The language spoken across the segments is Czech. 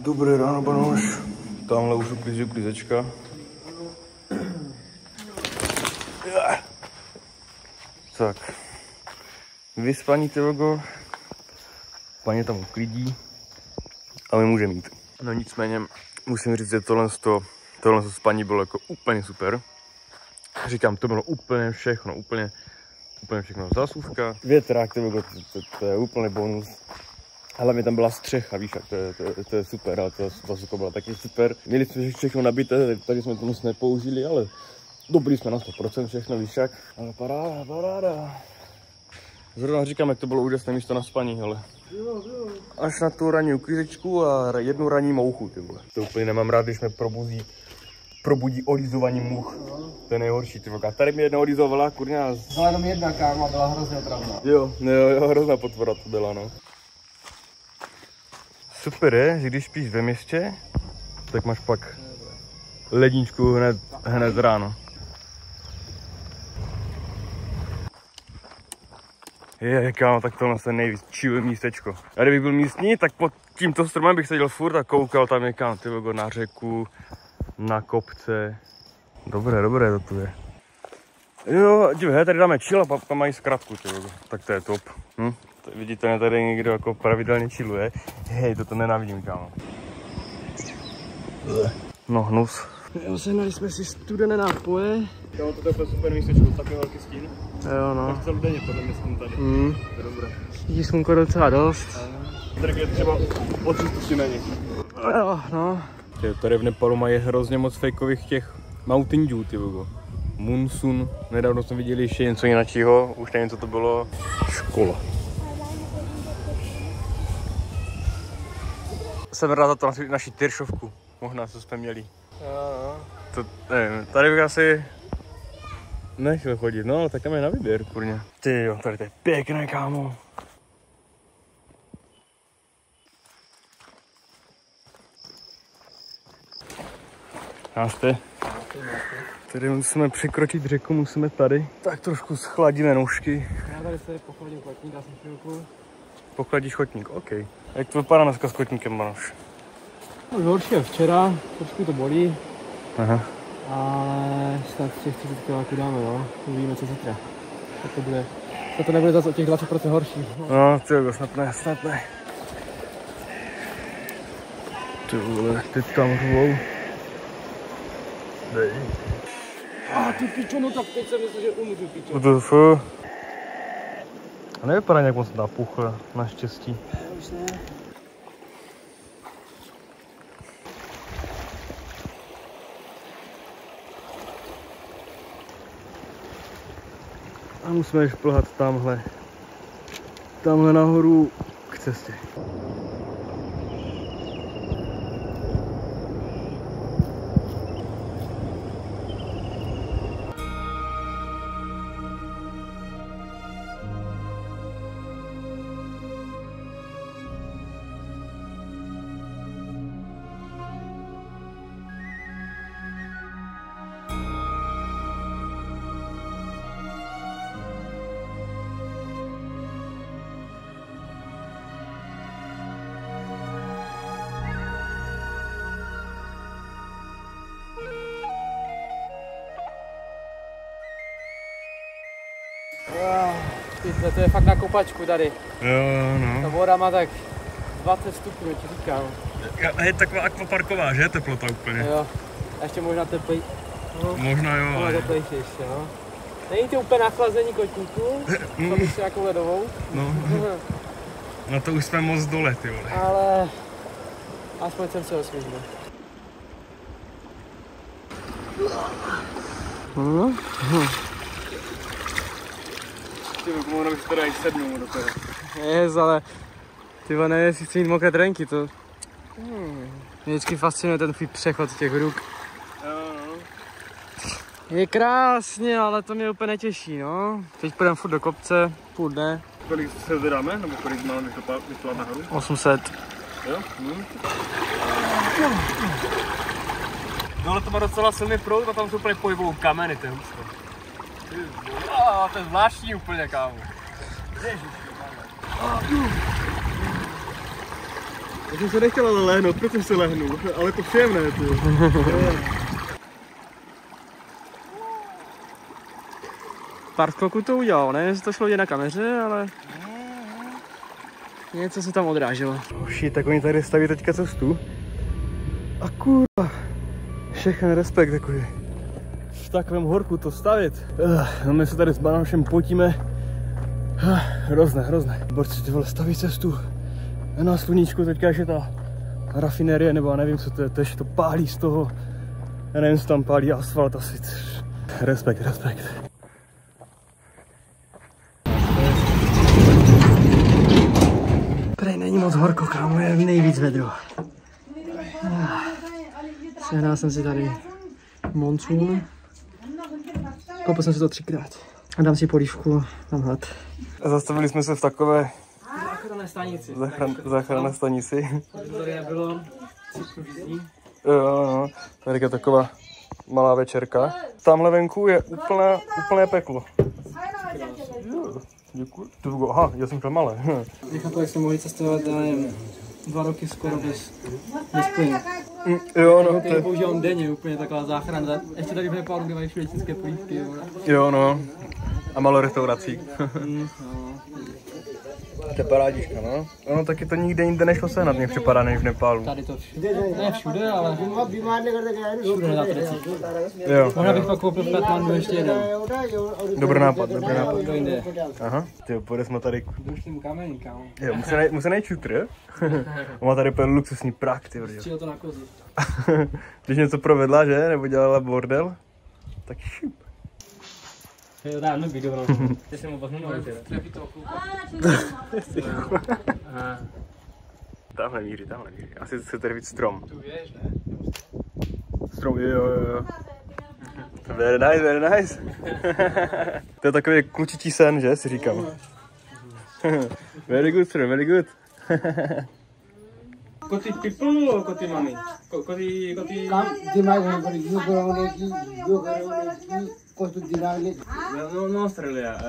Dobré ráno, Banoš. Tamhle už uklízečka. Tak. Vyspaní tylogo. Paní tam uklidí. A my můžeme jít. No nicméně musím říct, že tohle spaní bylo jako úplně super. Říkám, to bylo úplně všechno, úplně všechno. Zásuvka, větrák, to je úplný bonus. Hlavně tam byla střecha, víš, to je super, ale ta zásuvka byla taky super. Měli jsme všechno nabité, tady jsme to moc nepoužili, ale dobrý jsme na 100% všechno, víš jak. Ale paráda. Zrovna říkám, jak to bylo úžasné místo na spaní, ale až na tu ranní uklízečku a jednu ranní mouchu, ty vole. To úplně nemám rád, když mě probudí olízování much. To je nejhorší, ty vole. Tady mě jedna olízovala, kurňa. Byla jenom jedna, kámo, byla hrozně otravná. Jo, hrozná potvora to byla, no. Super je, že když spíš ve městě, tak máš pak ledničku hned ráno. Kámo, tak tohle je nejvíc chill místečko. A kdybych byl místní, tak pod tímto stromem bych seděl furt a koukal tam někam, tyvogo, na řeku, na kopce. Dobré to tu je. Jo, dívej, tady dáme chill a papka mají zkratku, tyvogo. Tak to je top. Vidíte, tady někdo jako pravidelně chilluje. Hej, toto nenávidím, kámo. No, hnus. Sehnali jsme si studené nápoje. Jo, to je super místečko, takový velký stín. Jo, no. Tak celou denně podle mě jsem tady. To je dobré. Vidí slunko docela dost. Tady je třeba o 3 stupně méně. Jo, no. Tady v Nepalu mají hrozně moc fejkových těch Mountain Dew, ty vogo. Monsoon. Nedávno jsme viděli ještě něco jiného, už nevím, co to bylo. Škola. Jsem rád za to naši tyršovku. Možná, co jsme měli. Jo. To, nevím, tady bych asi nechtěl chodit, no ale tak tam je na výběr, kurně. Ty jo, tady to je pěkné, kámo. Máte? Tady musíme překročit řeku, musíme tady. Tak trošku schladíme nůžky. Já tady se pochladím kotník, dá jsem chvilku. Pochladíš chodník, OK. Jak to vypadá dneska s kotníkem, Banoš? No, horší je včera, trošku to bolí. Aha. Ale snad těch 30 kg dáme, no. Uvidíme, co zítra. To nebude zase o těch 20% horší. No, tyjo, snad ne. Ty vole, teď tam řvou. Dej. Ty pičo, no tak teď jsem myslel, že umřu, pičo. WTF. A nevypadá nějak moc napuchl, naštěstí. Už ne. A musíme ještě plhat tamhle nahoru k cestě. To je fakt na kopačku tady. Jo, no. Ta voda má tak 20 stupňů, ti říkám. Je taková akvaparková, že? Teplota úplně. Jo. A ještě možná teplej. No. Možná jo, ale teplejší ještě, no. Není to úplně nachlazení kotníku, to bych si nějakou ledovou. No. No to už jsme moc dole, ty vole. Ale aspoň jsem se osvěžil. Ty možná bych teda i sednul do toho. Ale ty nevím, jestli chci mít mokré drenky, to... Mě vždycky fascinuje ten přechod těch ruk. Je krásně, ale to mě úplně netěší, no. Teď půjdeme furt do kopce, půl dne. Kolik se vydáme, nebo kolik máme vyšlat nahoru? 800. Jo? No ale to má docela silný proud a tam jsou úplně pohybou kameny, to je hustě. To je zvláštní úplně, kámo. Já jsem se nechtěl ale lehnout, protože se lehnu, ale to příjemné, ty. Pár skoků to udělal, nevím, jestli to šlo vidět na kameře, ale něco se tam odráželo. Uši, tak oni tady staví teďka cestu. A kurva, všechen respekt takový. V takovém horku to stavit. No my se tady s Banošem potíme. Hrozné. Borci, ty vole, staví cestu. Na sluníčku teďka ještě ta rafinérie, nebo já nevím, co to je, to ještě to pálí z toho. Já nevím, co tam pálí asfalt asi. Respekt. Prej není moc horko, kámo, je nejvíc vedro. Sehnal jsem si tady monsun. Koupil jsem si to 3krát. A dám si polívku, dám hlad. Zastavili jsme se v takové záchranné stanici. stanici. Tady nebylo. Jo, tady je taková malá večerka. Tamhle venku je úplné peklo. Děkuji. Aha, já jsem to malé. Nechápu, jak jsme mohli cestovat, nevím, 2 roky skoro bez plynu. Jo, no. To je používám denně, úplně taková záchrana. Ještě tady v Nepálu, kde mají všude české polívky. Jo, no. A malo restaurací. To je parádička, no. Ono taky to nikde jinde nešlo sehnat, mě připadá, než v Nepálu. Tady to ne všude, ale všude na trecích. Jo. Možná bych pak koupil v Katmandu ještě jeden. Dobrý nápad. Do jinde. Aha, tyjo, pojde jsme tady. Dušným kamení, kámo. Jo, musí najít šutr. On má tady úplně luxusní prach, ty vrděl. Přijel to na kozy. Když něco provedla, že? Nebo dělala bordel, tak šup. Jo, dá, no video, no. Ty jsem oba hnul, že? Trefí to okolo. Tamhle míří. Asi chce tady víc strom. Tu věž, ne? Strom, jo. Very nice. To je takový klučičí sen, že? Si říkám. Very good, sir, very good. Koty people, koty mami? Koty... No, Australia.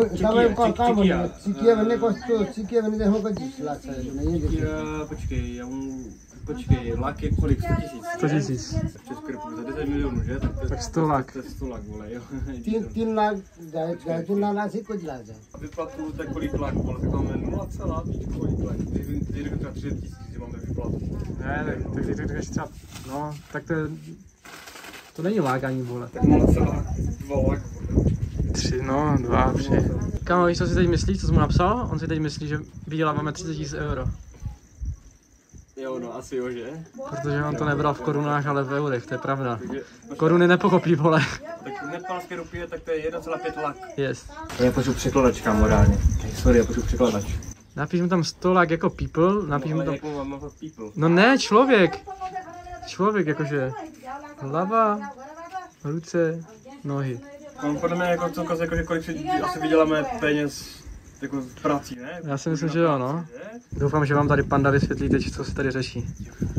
Počkej, lak je kolik? 100 000? 100 000. V České republice 10 milionů, že? Tak 100 lak. To je 100 lak, vole, jo. 3 लाख से कुछ लाख है। Vyplatu, tak kolik lak, vole, tak máme 0, kolik lak. Ty řekl 3 000, že máme vyplatu. Ne, tak ty řekneš třeba, no, tak to není lák ani, vole. Tak 0,2 lak, vole. 3, no, 2, 3. Kámo, víš, co si teď myslí, co jsi mu napsal? On si teď myslí, že vyděláváme 30 000 euro. Jo, no asi jo, že? Protože on to nebral v korunách, ale v eurech, to je pravda. Koruny nepochopí, vole. Tak nepálské rupie, tak to je 1,5 lak. Yes. Já pošlu překladač, kámo, reálně. Sorry, já pošlu překladač. Napíš mu tam 100 lak jako people, napíš mu tam... Jak mám people? No ne, člověk. Člověk, jakože hlava, ruce, nohy. No, podle mě jako celkově, jako, kolik si asi vyděláme peněz jako z prací, ne? Já si myslím, že jo, no. Doufám, že vám tady Panda vysvětlí teď, co se tady řeší.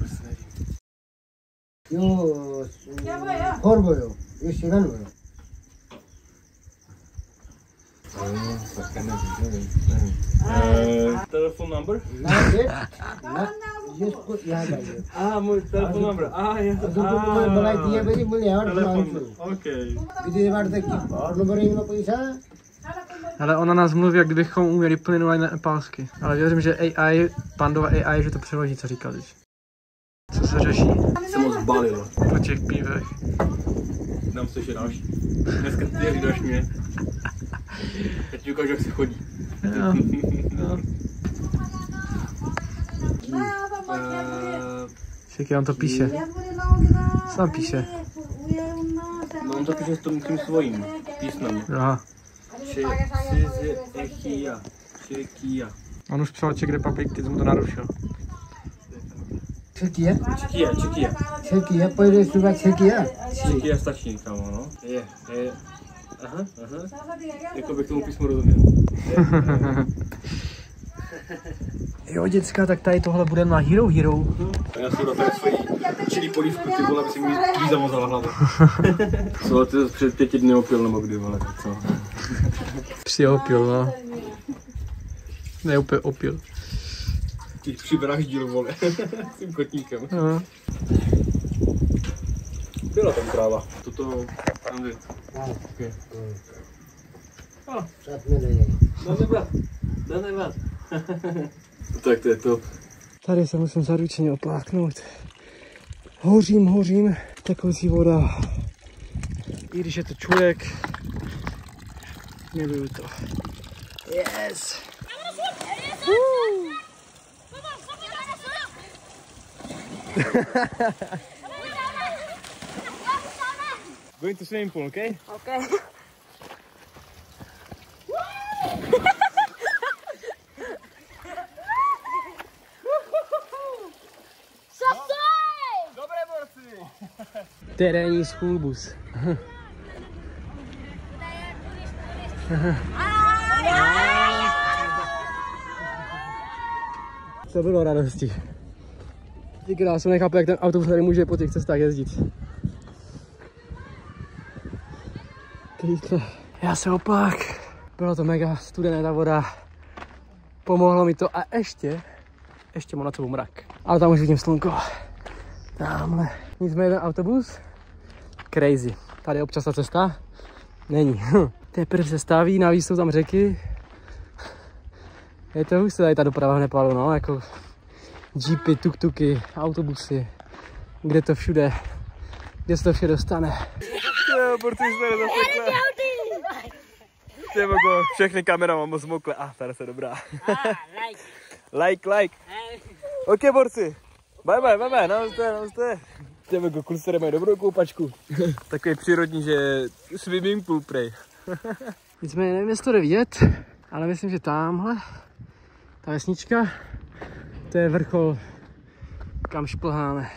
यो 4 भयो यो 7 भयो Telephone number? यसको याद आयो Ah, můj telephone number. Ah, yes. मैले मलाई दिएपछि मैले यहाँबाट माग्छु Okay. विदेशबाट त के भर्नु पर्यो पैसा Ale ona nás mluví, jak kdybychom uměli plynule nepálsky. Ale věřím, že AI, Pandova AI, že to přeloží, co říkal teď. Co se řeší? Jsem moc balil. Po těch pívech. Dám se ještě další. Dneska ty dáš mě. Já ti ukážu, jak se chodí. Jo. Jo. Však on to píše. Co tam píše? No on to píše s tím svojím písmem. Aha. Čekia. On už psal Czech Republic, ty jsi mu to narušil. Čekia पहिले सुरुवात Čekia Čekia stačí, kámo, no. Je. Aha. Jako bych tomu písmu rozuměl. Jo, děcka, tak tady tohle bude na Hero Hero. A já si do tady svojí čilí polívku, ty vole, aby si mi kví zamazala hlavu. Co, ty jsi před 5 dny opil, nebo kdy, vole, tak co? Přiopil, no. Ne, úplně opil. Ty přibráždil, vole, s tím kotníkem. No. Byla tam kráva. Toto, tam jde. Okay. Dáme. Tak to je to. Tady se musím zaručeně opláknout. Hořím, tekoucí voda. I když je to člověk, miluju to. Yes! Going to swimming pool, okay? Okay. Dobré, borci! Terénní schůlbus. To bylo radosti. Ty krásu, nechápu, jak ten autobus tady může po těch cestách jezdit. Kýtle. Já se oplák. Bylo to mega studené, ta voda. Pomohlo mi to a ještě mám nad sebou mrak. Ale tam už vidím slunko. Tamhle. Nicméně ten autobus, crazy. Tady občas ta cesta není. Teprve se staví, navíc jsou tam řeky. Je to už se tady ta doprava v Nepálu, no, jako jeepy, tuk-tuky, autobusy, kde se to vše dostane. Jo, borci jsme nezasekli. Všechny kamera mám moc zmokle. Tady se dobrá. Like. Ok, borci. Bye, namaste. Těmego, kluci tady mají dobrou koupačku. Takový přírodní, že swimming pool prej. Nicméně nevím, jestli to jde vidět, ale myslím, že tamhle, ta vesnička, to je vrchol, kam šplháme.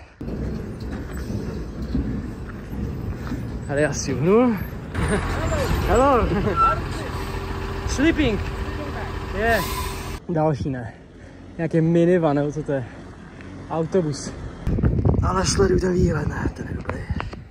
Tady asi uhnu. Hello. Sleeping. Yeah. Další ne. Nějaký minivan, nebo co to je? Autobus. Ale sleduj ten výhled, ne, ten je dobrý.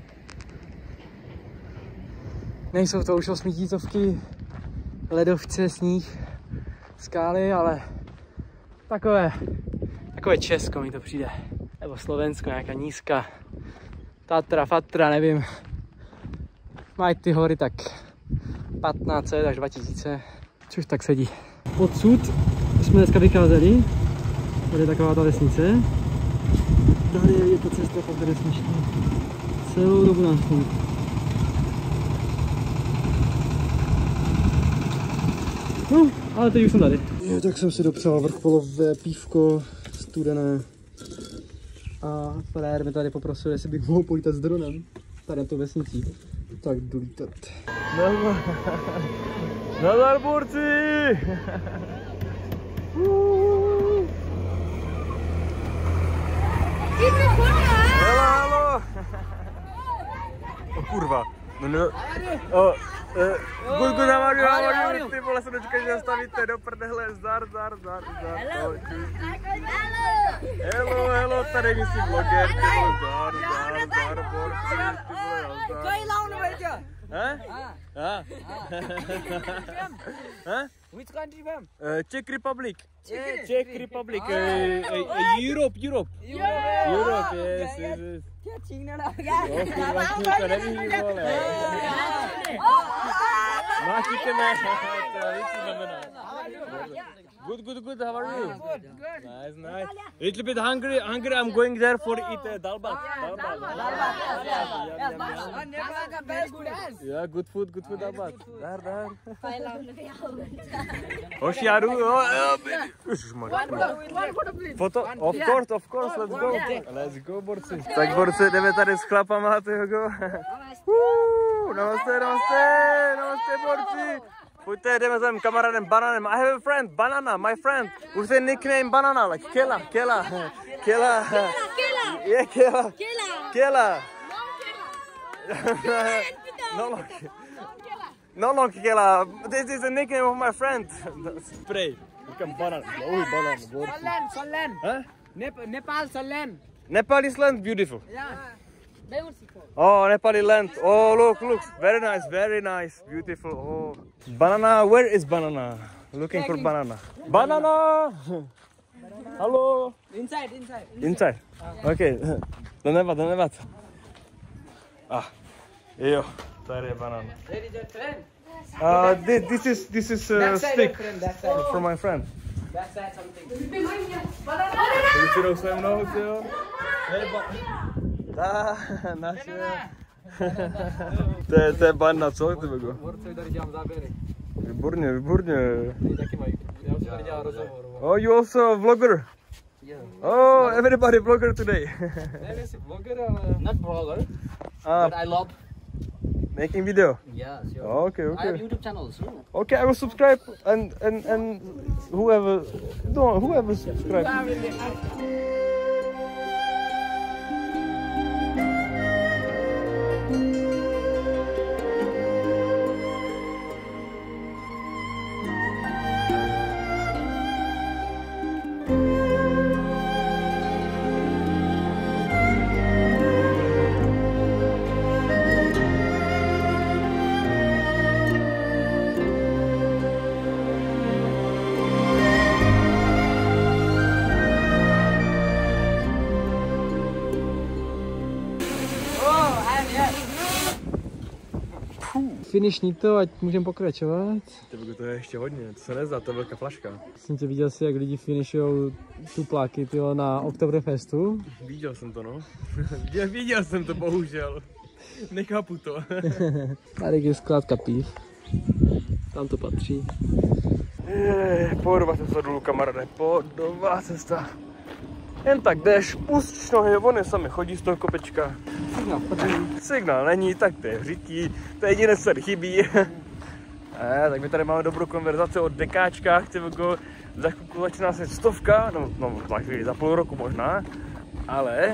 Nejsou to už 8000, ledovce, sníh, skály, ale takové Česko mi to přijde. Nebo Slovensko, nějaká nízka. Tatra, Fatra, nevím. Mají ty hory tak 1500 až 2000, což tak sedí. Odsud jsme dneska vycházeli, tady je taková ta vesnice. Tady je ta cesta fakt vesnička. Celou dobu nás tam. No, ale teď už jsem tady. Jo, tak jsem si dopřál vrcholové pívko, studené. A frajer mi tady poprosil, jestli bych mohl polítat s dronem. Tady na to vesnicí. Tak jdu lítat. Nadar, borci! Hello! O kurva. Good, how are you? Ty vole, se dočkej, že stavíte do prdele. Zdar. Hello, tady jsi vloger. Zdar, borci. Which country from? Czech Republic. Europe. Europe, yes. To neví, vole. Máte mě, to víc znamená. Good, how are you? Nice. Little bit hungry, I'm going there for eat dalbat. Yeah, good food dalbat. Dar. Hošiaru, Foto, of course, let's go, borci. Tak borci, jdeme tady s chlapama, tyho. Namaste, borci. Pojďte, jdeme za mým kamarádem Bananem. I have a friend, Banana, my friend. With a nickname Banana, like Kela. Yeah, Kela. No long Kela. This is the nickname of my friend. Spray. Become Banana. Solen. Huh? Nepal, Solen. Nepal is land beautiful. Yeah. Oh, Nepali land. Oh, look. Very nice. Beautiful. Oh. Banana, where is Banana? Looking for Banana. Banana! Hallo. Inside. Inside. Okay. To nevad. Jo, tady je banán. Where is your friend? This is That side, stick friend, that side. for my friend. That side something. Ty si jdou se mnou, jo? Naše. To je banda, co? Ty Bogo? Borcovi tady dělám záběry. Výborně. Ty taky mají. Já už tady dělám rozhovor. Oh, you also vlogger? Oh, everybody vlogger today. Nevím, jestli vlogger, ale... Not blogger, Ah, but I love. making video. Yeah, sure. Okay. I have YouTube channels. Okay, I will subscribe and whoever subscribe. Finišní to, ať můžeme pokračovat. Ty Bogo, to je ještě hodně, to se nezdá, to je velká flaška. Jsem tě viděl si, jak lidi finišujou tupláky tyjo, na Oktoberfestu. Viděl jsem to, no. Viděl jsem to, bohužel. Nechápu to. Tady je skládka piv. Tam to patří. Pohodová cesta dolů, kamaráde, pohodová cesta. Jen tak jdeš, pustíš nohy, oni sami chodí z toho kopečka. Signál není, tak to je hřití, to je jediné, co tady chybí. Tak my tady máme dobrou konverzaci o dekáčkách, ty Bogo, za chvilku začíná se 100, no za chvíli, za půl roku možná, ale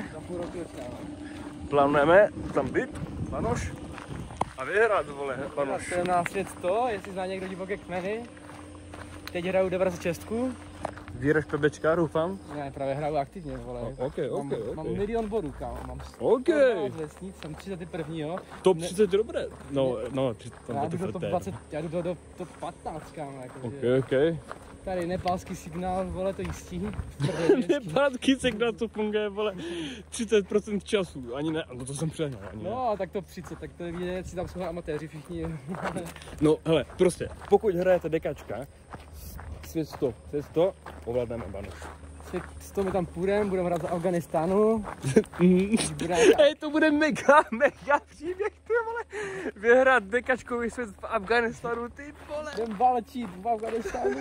plánujeme tam být, Vanoš, a vyhrát, vole, Vanoš. 17 let 100, jestli zná někdo divoké kmeny. Teď hraju 96. Vyhraješ PBčka, doufám? Ne, právě hraju aktivně, vole. Mám 1 milion bodů, kámo. Mám 112 vesnic, jsem 31. jo. Top 30 je dobré. No, já jdu do top 20, já jdu do top 15, kámo. Ok. Tady nepálský signál, vole, to jistí. Nepálský signál, to funguje, vole, 30% času. Ani ne, no to jsem přehnal. No, tak to 30, tak to je vidět, si tam jsou amatéři všichni. No, hele, prostě, pokud hrajete dekačka, svět 100, ovládneme Vanoš. Svět 100 my tam půjdeme, budeme hrát za Afganistánu. Hej, to bude mega příběh, ty vole. Vyhrát dekačkový svět v Afganistánu, ty vole. Jdem válčit v Afganistánu.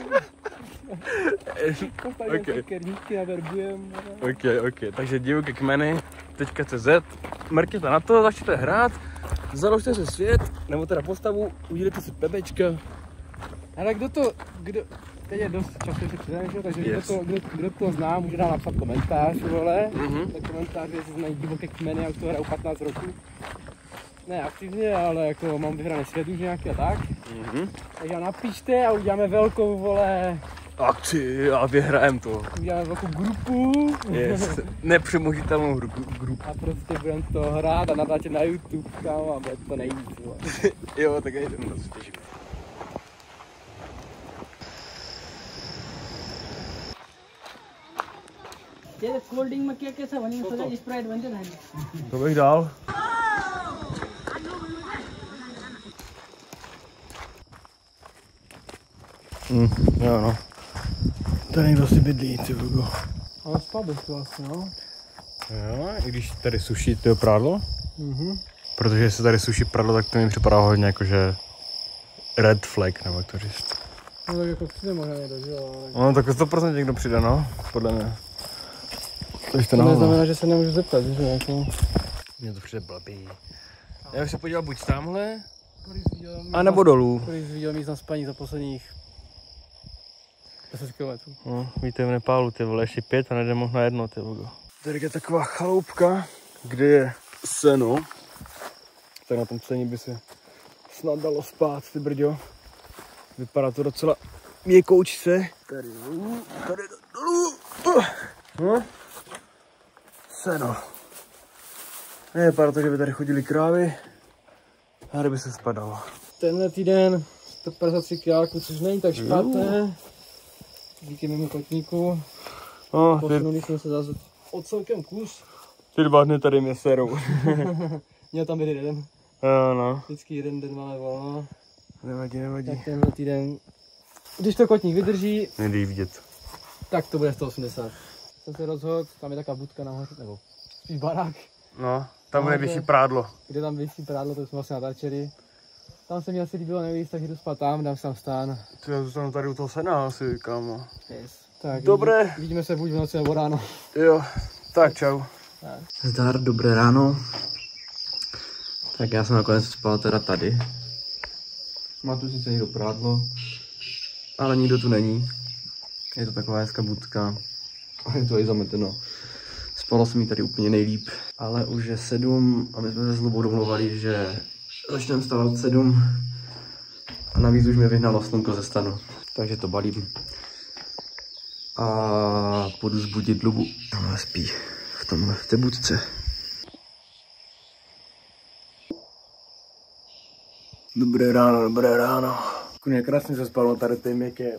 Postavíme kerníky a verbujeme. Ok, takže divoké kmeny, teďka.cz, mrkněte na to, začněte hrát, založte si svět, nebo teda postavu, udělejte si PBčka. Ale teď je dost času, že přijde, takže kdo to zná, může dát napsat komentář, vole. Tak komentář, jestli znají divoké kmeny, já už to hraju 15 roků. Ne aktivně, ale jako mám vyhraný svět už nějaký a tak. Takže napište a uděláme velkou, vole, akci a vyhrajem to. Uděláme velkou grupu. Yes, nepřemožitelnou grupu. A prostě budeme to hrát a nadáte na YouTube, kámo, a bude to nejvíc, vole. Jo, tak jdeme na to. ये cold drink में क्या कैसा बनी सोचा स्प्राइट बनते ना To bych dal. Jo no. Tady někdo si bydlí, ty Bogo. Ale spal bych to vlastně, no. Jo, i když tady suší to prádlo. Protože jestli tady suší prádlo, tak to mi připadá hodně jakože red flag, nebo jak to říct. No tak jako přijde možná někdo, že jo. No tak 100% někdo přijde, no, podle mě. To neznamená, že se nemůžu zeptat, že jako... Mně to přijde blbý. Já bych se podíval buď tamhle, a nebo dolů. Kolik jsi viděl míst na spaní za posledních 10 km? No, víte v Nepálu, ty vole, ještě 5 a nejdeme na jedno, ty Bogo. Tady je taková chaloupka, kde je seno. Tak na tom sení by se snad dalo spát, ty brďo. Vypadá to docela měkoučce. Tady dolů, tady dolů. No. Seno. Nevypadá to, že by tady chodili krávy. A tady by se spadalo. Tenhle týden 153 kg, což není tak špatné. Díky mému kotníku. No, Posunuli jsme se zase o celkem kus. ty 2 dny tady mě serou. Měl tam být jeden. No. Vždycky jeden den máme volno. Nevadí. Tak tenhle týden, když to kotník vydrží, Nedej vidět. tak to bude 180. Jsem se rozhodl, tam je taková budka nahoře, nebo spíš barák. No, tam bude vyšší prádlo. Kde tam vysí prádlo, to jsme vlastně natáčeli. Tam se mi asi líbilo nejvíc, tak jdu spát tam, dám si tam stán. Ty já zůstanu tady u toho sena asi, kámo. Yes. Tak, Dobré. Vidíme se buď v noci nebo ráno. Jo, tak čau. Zdar, dobré ráno. Tak já jsem nakonec spal teda tady. Má tu sice někdo prádlo, ale nikdo tu není. Je to taková hezká budka a je to i zameteno. Spalo se mi tady úplně nejlíp, ale už je 7 a my jsme se s Lubou domluvali, že začneme stávat 7 a navíc už mě vyhnalo slunko ze stanu. Takže to balím a půjdu zbudit Lubu. Ona spí v té budce. Dobré ráno. Kurně krásně se spal na tady té měkké.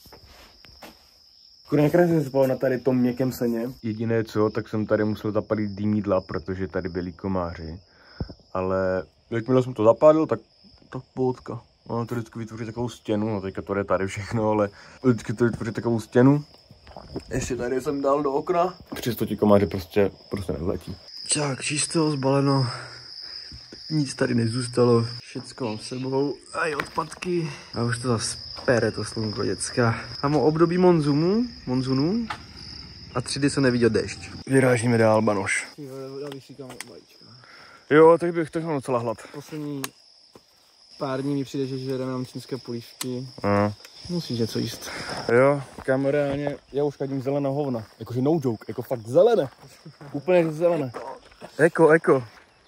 Kurně krásně se spal na tady tom měkkém seně. Jediné co, tak jsem tady musel zapalit dýmidla, protože tady byli komáři. Ale jakmile jsem to zapálil, tak pohodka. Ono to vždycky vytvoří takovou stěnu, no teďka to jde tady všechno, ale vždycky to vytvoří takovou stěnu. Ještě tady jsem dal do okna. Přesto ti komáři prostě nevletí. Tak, čisto, zbaleno. Nic tady nezůstalo. Všecko mám s sebou. A i odpadky. A už to zase pere to slunko, děcka. Mám období monzunu. A 3 dny jsem neviděl déšť. Vyrážíme dál, Banoš. Já vyšíkám vajíčka. Jo, tak bych mám docela hlad. Poslední pár dní mi přijde, že jdeme na čínské polívky. Musíš něco jíst. Jo, kámo, reálně, já už kadím zelená hovna. Jakože no joke, jako fakt zelené. Úplně zelené. Eko.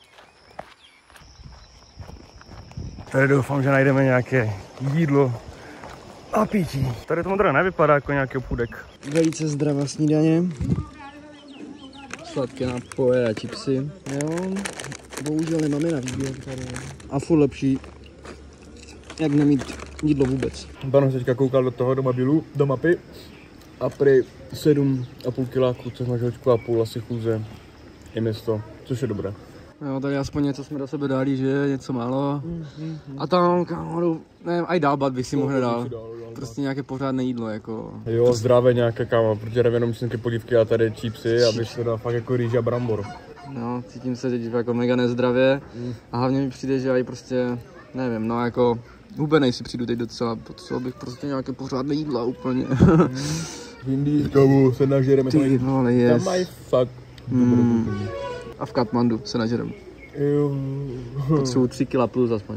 Tady doufám, že najdeme nějaké jídlo a pití. Tady to modré nevypadá jako nějaký obchůdek. Velice zdravá snídaně. Sladké nápoje a chipsy. Jo, bohužel nemáme na výběr tady. A furt lepší, jak nemít jídlo vůbec. Bano teďka koukal do mobilu, do mapy. A prý 7,5 kiláku, což má žočku a půl asi chůze. Je město, což je dobré. Jo, tady aspoň něco jsme do sebe dali, že něco málo. A tam, kámo, nevím, aj dál bych si mohl dál. Prostě nějaké pořádné jídlo, jako. Jo, zdravé nějaké, kámo, protože jdeme jenom čínské polívky a tady chipsy, abych se dal fakt jako rýže a brambor. No, cítím se teď jako mega nezdravě. A hlavně mi přijde, že aj prostě, nevím, no jako, hubenej si přijdu teď docela, potřeboval bych prostě nějaké pořádné jídla úplně. V Indii, kámo, se nažereme, Ty vole, yes. tam mají fakt A v Katmandu se nažerem. Jo. Potřebuji 3 kg plus aspoň.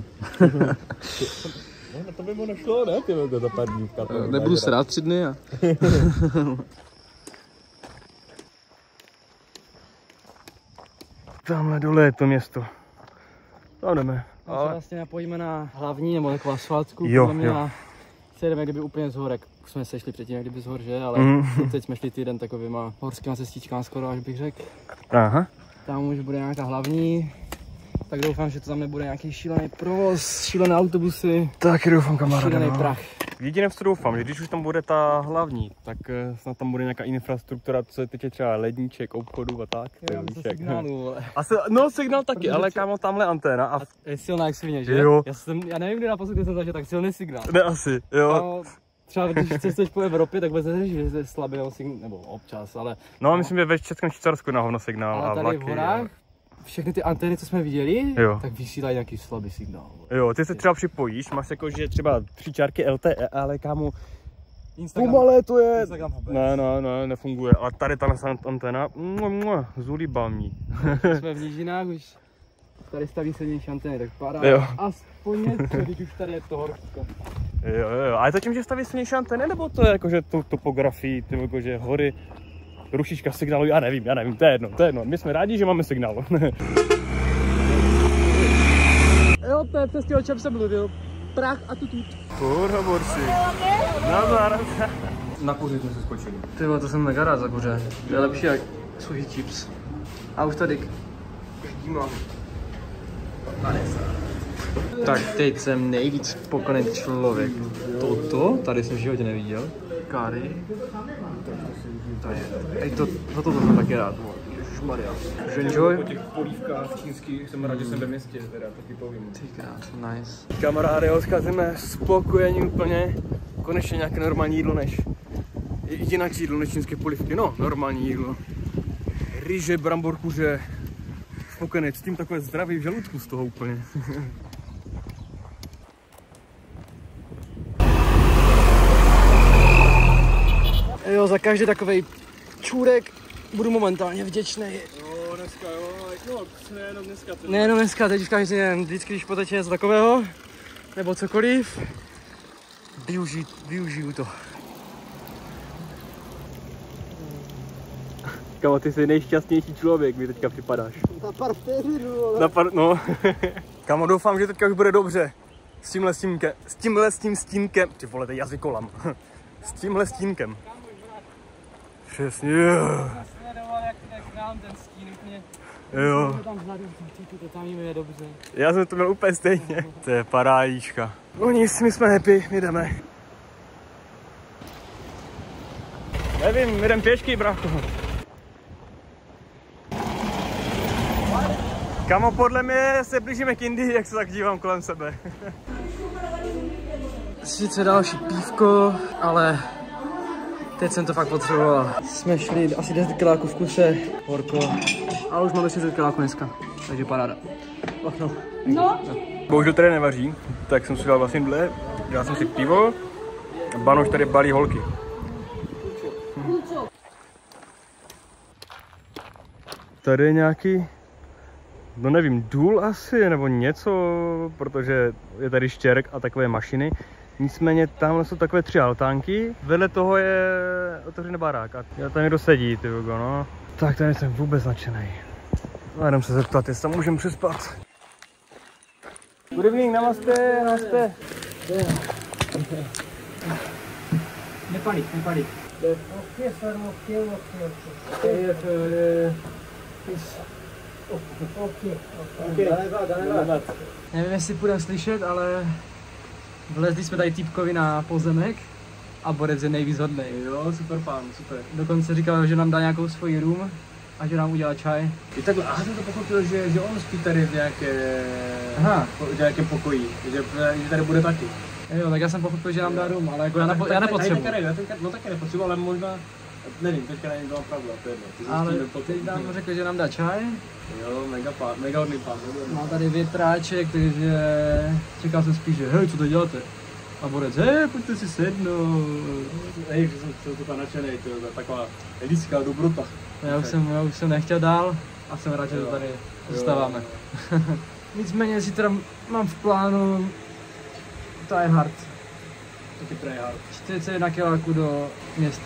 No, to by mu nešlo, ne? Ty velké za pár dní v Katmandu. Nebudu se rád 3 dny a... Tamhle dole je to město. Tam jdeme. Ale... vlastně napojíme na hlavní nebo takovou asfaltku. Jo. A se jdeme kdyby úplně z horek. Už jsme se šli předtím kdyby z hor, že? Ale teď jsme šli týden takovýma horskýma cestičkama skoro, až bych řekl. Aha. Tam už bude nějaká hlavní. Tak doufám, že to tam nebude nějaký šílený provoz, šílené autobusy. Taky doufám, kamaráde. Šílený no. prach. Jediné, co doufám, že když už tam bude ta hlavní, tak snad tam bude nějaká infrastruktura, co se týče třeba ledníček, obchodu a tak. Jo, signálu, no signál taky, ale kámo, tamhle anténa. A je silná jak svině, že? Jo. Já nevím, kdy naposledy jsem zažil tak silný signál. Ne asi, jo. Kámo, třeba když cestuješ po Evropě, tak vůbec neřeš, že je slabý signál, nebo občas, ale... No, myslím, že ve Českém Švýcarsku na hovno signál ale a tady vlaky. v horách, všechny ty antény, co jsme viděli, Jo. tak vysílají nějaký slabý signál. Jo, ty se třeba připojíš, máš jako, že třeba 3 čárky LTE, ale kámo, Instagram, pomalé to je. Instagram Ne, nefunguje. A tady ta anténa, zulíbal mě. jsme v nížinách už, tady staví silnější antény, tak padá Jo. aspoň něco, když už tady je to horko. Jo. A je to tím, že staví silnější antény, nebo to je jako, že tu topografii, ty jako, že hory, rušička signálu, já nevím, to je jedno. My jsme rádi, že máme signál. Jo, to je přesně o čem jsem mluvil. Prach a tutut. Kurva, borci. Nazdar. Na kuře jsme se skočili. Ty to jsem mega rád za kuře. To je lepší jak suchý chips. A už tady Vidíme. Tak teď jsem nejvíc spokojený člověk. Toto tady jsem v životě neviděl. skály. Tady to jsem taky rád. Ježišmarja. Enjoy. Po těch polívkách čínských jsem rád, že jsem ve městě, teda taky povím. Ty krás, nice. Kamaráde, odcházíme spokojení úplně. Konečně nějaké normální jídlo než jinak jídlo než čínské polívky. No, normální jídlo. Ryže, brambor, kuře. Spokojený, s tím takové zdravý v žaludku z toho úplně. Jo, za každý takovej čůrek budu momentálně vděčný. Jo, dneska jo, no, nejenom dneska. Nejenom dneska, teď každý den, vždycky, když poteče něco takového, nebo cokoliv, využiju to. Kamo, ty jsi nejšťastnější člověk, mi teďka připadáš. Na pár vteřin, vole. No. Kamo, doufám, že teďka už bude dobře. S tímhle stínkem. Ty vole, to je jazykolam. S tímhle stínkem. Přesně, jo. Sledoval, jak nám ten stín úplně. Jo. Tam vzadu, tam jim je dobře. Já jsem to měl úplně stejně. To je parádička. No nic, my jsme happy, jdeme. Nevím, jdem pěšky, brácho. Kamo, podle mě se blížíme k Indii, jak se tak dívám kolem sebe. Sice další pívko, ale teď jsem to fakt potřeboval. Jsme šli asi 10 kiláků v kuse, horko, a už máme 30 kiláků dneska, takže paráda. No. Bohužel tady nevaří, tak jsem si dal vlastně dle. Dal jsem si pivo a Banoš tady balí holky. Tady je nějaký, no nevím, důl asi, nebo něco, protože je tady štěrk a takové mašiny. Nicméně tamhle jsou takové 3 altánky, vedle toho je otevřený barák a tam někdo sedí, ty Hugo, no. Tak tady jsem vůbec nadšenej. No, jdem se zeptat, jestli tam můžeme přespat. Good evening, namaste, namaste. Nepalí. Nevím, jestli půjdeme slyšet, ale vlezli jsme tady týpkovi na pozemek a borec je nejvíc hodnej. Jo, super pán, super. Dokonce říkal, že nám dá nějakou svoji room a že nám udělá čaj. I takhle, já jsem to pochopil, že on spí tady v nějakém pokoji, že tady bude taky. Jo, tak já jsem pochopil, že nám dá room, ale jako já nepotřebuji. No taky nepotřebuji, ale možná, nevím, teďka nevím, to mám pravdu, to je jedno. Ale teď nám řekl, že nám dá čaj. Jo, mega hodný pán. Má tady větráček, takže čekal jsem spíš, že hej, co to děláte? A borec, hej, pojďte si sednout. Hej, že jsem to nadšenej, to je taková lidská dobrota. Já už jsem nechtěl dál a jsem rád, že to tady zůstáváme. Nicméně si teda mám v plánu try hard. Taky try hard. 41 kiláků do města.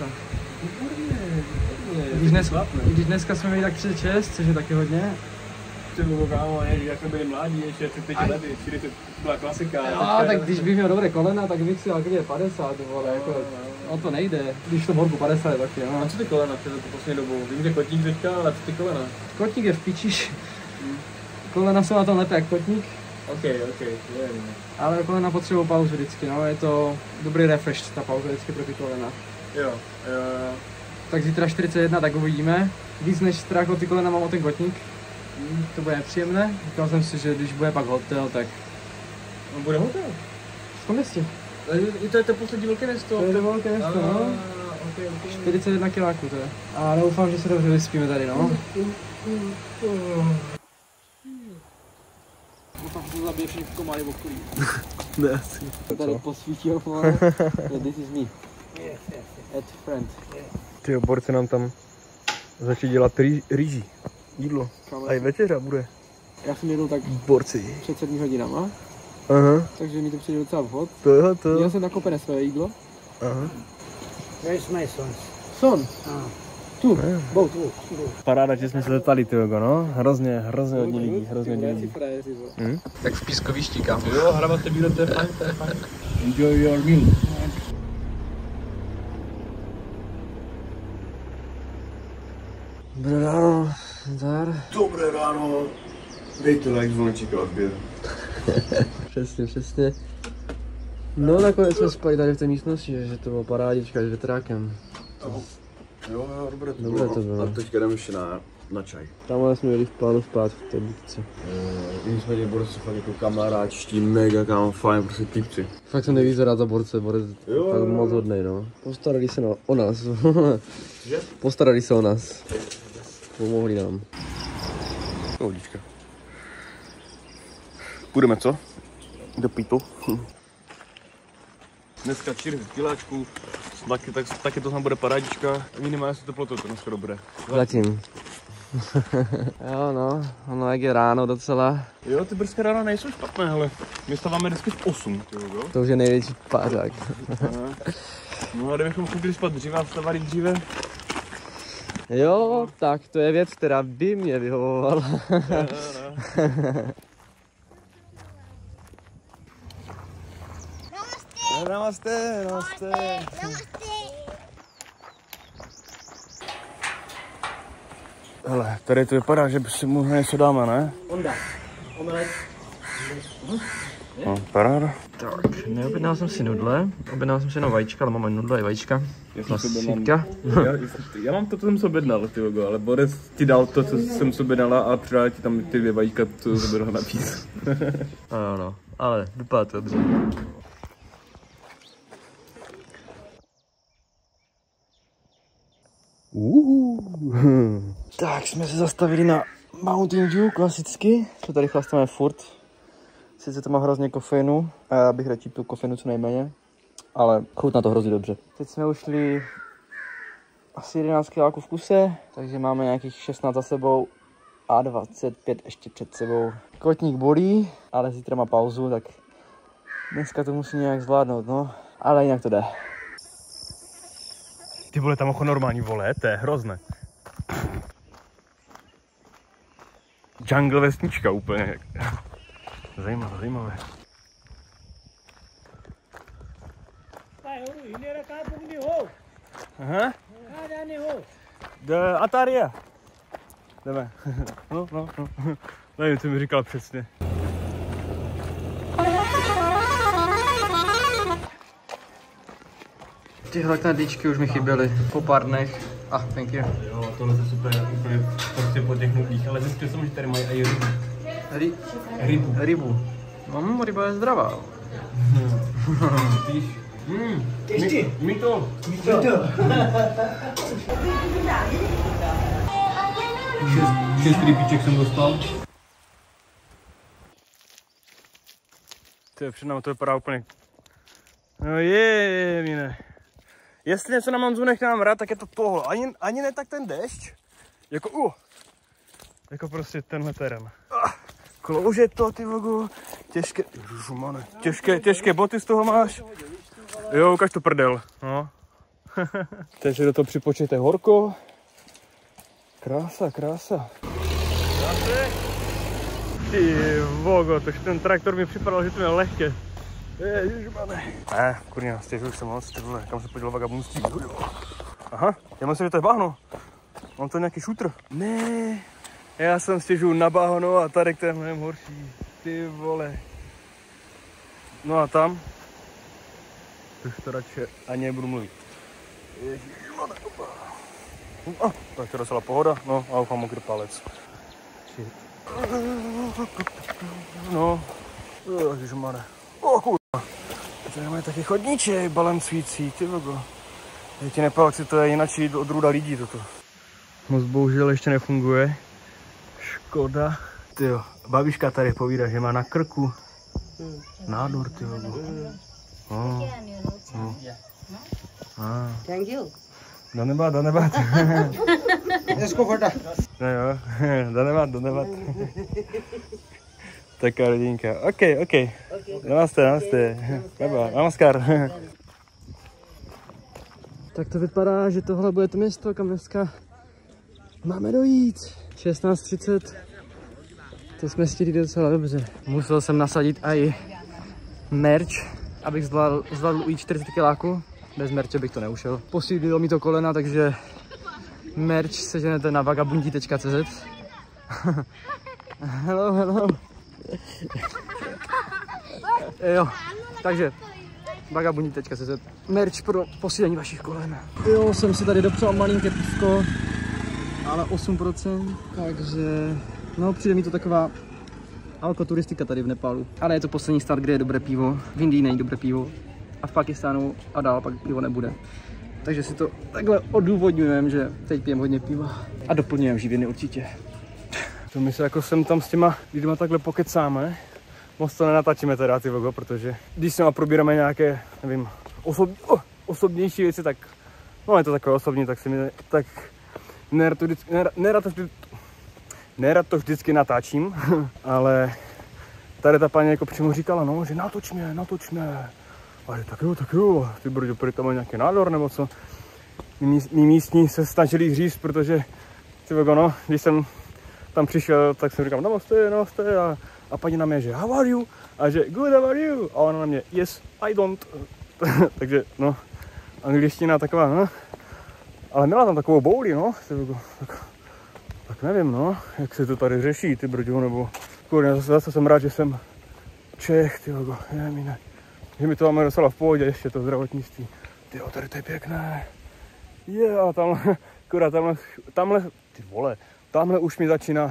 Když dneska jsme měli tak 36, což je taky hodně. Ty kámo, jak jsme byli mladí, ještě 35 lety, 40 byla klasika. Jo, tak když bych měl dobré kolena, tak bych si dal 50, vole, jako, no to nejde. Když to morgu 50 je taky, no. A co ty kolena před poslední dobou? Vím, že kotník teďka, ale co ty kolena? Kotník je v pičiš. Kolena jsou na tom lépe jak kotník. Ok, nevím. Ale kolena potřebují pauzu vždycky, no, je to dobrý refresh, ta pauza vždycky pro ty kolena. Jo. Tak zítra 41, tak uvidíme. Víc než strach o ty kolena mám o ten kotník. To bude nepříjemné. Říkal jsem si, že když bude pak hotel, tak... No bude hotel? V tom městě. To je to poslední velké město. To je to velké město, no. Okay. 41 kiláků to je. A doufám, že se dobře vyspíme tady, no. Doufám, že to zabije všichni komáry v okolí. Ne, asi. Tady posvítil, vole. This is me. Ed friend. Ty borci nám tam začali dělat rýží. Jídlo. A i večeře bude. Já jsem jedl tak borci před 7 hodinama. Aha. Takže mi to přijde docela vhod. To. Měl jsem nakopené své jídlo. Aha. Where is my son? Son? Tu, boat. Paráda, že jsme se zeptali, tyjo, no. Hrozně hodně lidí, Tak v pískovišti, kámo. Jo, hrabat bíle, to je fajn. Enjoy your meal. Dobré ráno, zdar. Dobré ráno. Dejte like, zvoneček a odběr. Přesně. No nakonec jsme spali tady v té místnosti, že to bylo parádička s větrákem. Jo, dobré to bylo. A teďka jdeme ještě na čaj. Tamhle jsme jeli v plánu spát v té budce. Nicméně borci fakt jako kamaráčtí, mega kámo, fajn, prostě typci. Fakt jsem nejvíc rád za borce, borec Jo, fakt moc hodnej, no. Postarali se o nás. Postarali se o nás. Pomohli nám. Pohodička. Půjdeme co? Do pítu. Dneska čirv v kiláčku, taky to tam bude parádička. Minimálně se teplotu to dneska dobré. Zatím. Jo no, ono jak je ráno docela. Jo, ty brzké rána nejsou špatné, hele. My stáváme vždycky v 8, jo? To už je největší pářák. No a kdybychom chodili spát dříve a vstávali dříve. Jo, tak to je věc, která by mě vyhovovala. Namaste, namaste. Hele, tady to vypadá, že by si možná něco dáme, ne? Onda. Omelet. No, paráda. Tak, neobjednal jsem si nudle, objednal jsem si jenom vajíčka, ale máme nudle i vajíčka. Klasika. Já mám to, co jsem si objednal, ale Boris ti dal to, co jsem si objednala a přidal ti tam ty 2 vajíčka, co jsem objednal napít. Ano, ale vypadá to dobře. Tak jsme se zastavili na Mountain Dew klasicky, to tady chlastáme furt. Sice to má hrozně kofeinu a já bych radši pil kofeinu co nejméně, ale chutná to hrozně dobře. Teď jsme ušli asi 11 kiláků v kuse, takže máme nějakých 16 za sebou a 25 ještě před sebou. Kotník bolí, ale zítra má pauzu, tak dneska to musí nějak zvládnout, no, ale jinak to jde. Ty vole, tam normální vole, to je hrozné. Jungle vesnička úplně. Zajímavé, zajímavé. Aha. Ataria. Jdeme. No. Nevím, co mi říkal přesně. Tyhle knedlíčky už mi chyběly po pár dnech. Thank you. Jo, tohle je super, úplně prostě po těch nudlích, ale zjistil jsem, že tady mají i rybu. Rybu. No, ryba je zdravá. Mito. 6 rybiček jsem dostal. To je před námi, to vypadá úplně. No mine. Jestli něco na Manzu nechám rád, tak je to tohle. Ani ne tak ten déšť. Jako prostě tenhle terén. Klouže to, ty vogu. Těžké, těžké boty z toho máš. Jo, ukaž to prdel. No. Takže do toho připočíte horko. Krása. Ty vogo, takže ten traktor mi připadal, že to je lehké. Ježišmane. Kurňa, stěžuji se moc, ty vole, kam se podělal vagabundství. Aha, já myslím, že to je bahno. Mám to nějaký šutr. Ne, já jsem stěžuji na bahno a tady to je mnohem horší. Ty vole. No a tam? Už to radši ani nebudu mluvit. Ježišmane, opa. Tak to je docela pohoda, no a už mám mokrý palec. No, ježišmane. Tady mají taky chodníček balancující, ty vogo. Já ti nepál, si to je jináčí odrůda lidí toto. Moc bohužel ještě nefunguje. Škoda. Tyjo, babiška tady povídá, že má na krku nádor, ty vogo. Thank you. Danebát. इसको फटा No jo, danebát. Taká rodinka. OK. Namaste. Bye. Namaskar. Tak to vypadá, že tohle bude to město, kam dneska máme dojít. 16:30. To jsme stihli docela dobře. Musel jsem nasadit i merch, abych zvládl ujít 40 kiláků. Bez merče bych to neušel. Posílilo mi to kolena, takže merch seženete na vagabundi.cz. Hello. Jo, takže Vagabundí.cz, merch pro posílení vašich kolen. Jo, jsem si tady dopřál malinké pivko, ale 8%, takže no přijde mi to taková alkoturistika tady v Nepálu. Ale je to poslední stát, kde je dobré pivo, v Indii není dobré pivo a v Pakistánu a dál pak pivo nebude. Takže si to takhle odůvodňujeme, že teď pijem hodně piva a doplňujeme živiny určitě. To my se jako sem tam s těma lidma takhle pokecáme. Moc to nenatáčíme teda ty vogo, protože když s nima probíráme nějaké, nevím, osobnější věci, tak no je to takové osobní, tak si mi tak nerad to vždycky natáčím, ale tady ta paní jako přímo říkala, no, že natočme. A tak jo, ty brďo, prý tam má nějaký nádor nebo co. Mí místní se snažili říct, protože ty vogo, no, když jsem tam přišel, tak jsem říkal, namaste a paní na mě, že how are you? A že good, how are you? A ona na mě, yes, I don't. Takže no, angličtina taková, no. Ale měla tam takovou bouli, no. Tak nevím, no, jak se to tady řeší, ty brďo, nebo kurně, zase jsem rád, že jsem Čech, ty vogo, že mi to máme docela v pohodě, ještě to zdravotnictví. Tyjo, tady to je pěkné. A tamhle už mi začíná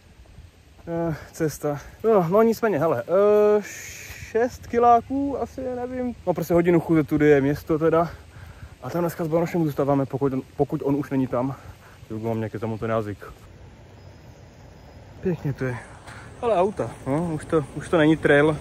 cesta. No nicméně, hele, 6 kiláků asi, nevím. No prostě hodinu chůze tudy je město teda. A tam dneska s Banošem zůstáváme, pokud on už není tam. Mám nějaký zamotný jazyk. Pěkně to je. Ale auta, no, už to není trail.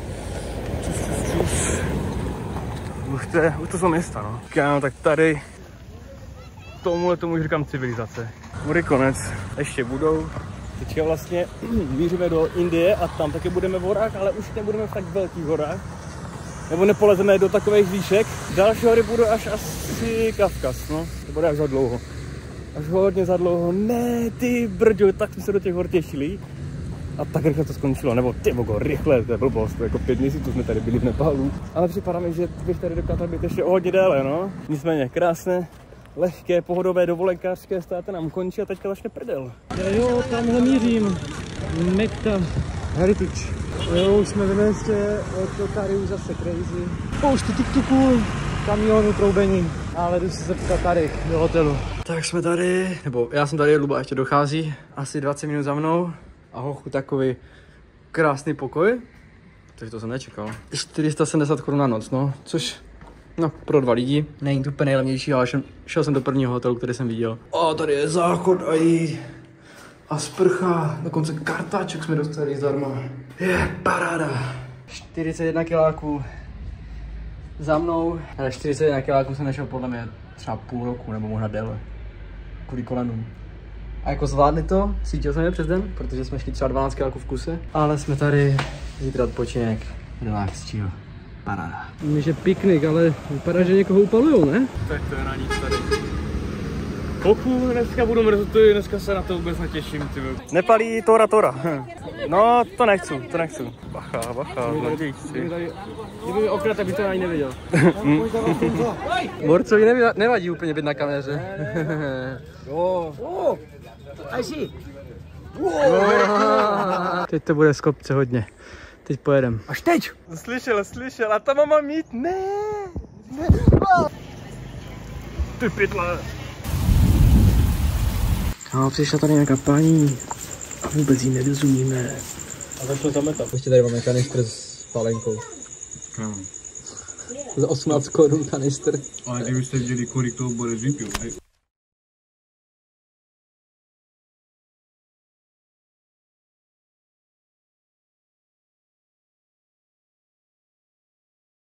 Už to jsou města, no. Kámo, tak tady tomu říkám civilizace. Bude konec. Ještě budou. Teďka vlastně míříme do Indie a tam taky budeme v horách, ale už nebudeme v tak velkých horách. Nebo nepolezeme do takových výšek. Další hory budou až asi Kavkaz, no. To bude až za dlouho. Až hodně za dlouho. Ne, ty brďo, tak jsme se do těch hor těšili. A tak rychle to skončilo, nebo ty vogo, rychle, to je blbost, jako 5 měsíců jsme tady byli v Nepálu. Ale připadá mi, že bych tady dokázal být ještě o hodně déle, no. Nicméně krásné, lehké, pohodové dovolenkářské státy nám končí a teďka začne prdel. Jo, tamhle mířím. Mekta. Heritage. Jo, už jsme ve městě, to tady už zase crazy. Poušty tuk-tuku, kamionu, troubení. Ale jdu se zeptat tady, do hotelu. Tak jsme tady, nebo já jsem tady, Luba ještě dochází, asi 20 minut za mnou. A hochu, takový krásný pokoj. Takže to jsem nečekal. 470 Kč na noc, no, což no, pro 2 lidi není to úplně nejlevnější, ale šel jsem do prvního hotelu, který jsem viděl. A tady je záchod a sprcha, dokonce kartáček jsme dostali zdarma. Je paráda. 41 kiláků za mnou, ale 41 kiláků jsem nešel podle mě třeba půl roku nebo možná déle. Kvůli kolenům. A jako zvládli to, cítil jsem je přes den, protože jsme šli třeba 12 kiláků v kuse. Ale jsme tady, zítra odpočinek, relax, chill, paráda. Myslím, že piknik, ale vypadá, že někoho upalujou, ne? Tak to je na nic tady. Kopu, dneska budu mrzutý, dneska se na to vůbec netěším, ty. Nepalí Tora. No, to nechci. Bacha, zloděj si. Kdyby okrat, bych to ani neviděl. Borcovi nevadí úplně být na kameře. Jo. Teď to bude z kopce hodně. Teď pojedem. Až teď! Slyšel, a ta mama mít, ne. Ty pytle. No, přišla tady nějaká paní a vůbec jí nerozumíme. A začnu zametat. Ještě tady máme kanistr s palenkou. Za 18 Kč kanistr. Ale kdybyste viděli, kolik toho bude vypil.